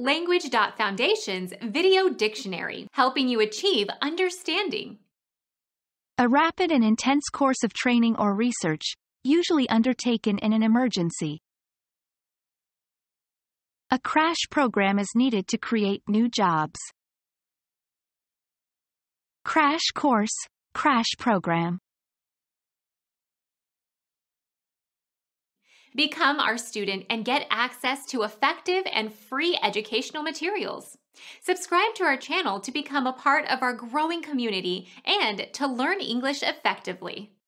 Language.Foundation's Video Dictionary, helping you achieve understanding. A rapid and intense course of training or research, usually undertaken in an emergency. A crash program is needed to create new jobs. Crash course, crash program. Become our student and get access to effective and free educational materials. Subscribe to our channel to become a part of our growing community and to learn English effectively.